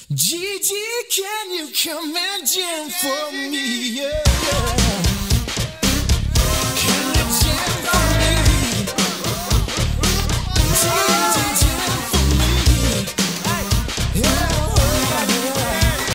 Gigi, can you come and jam for me?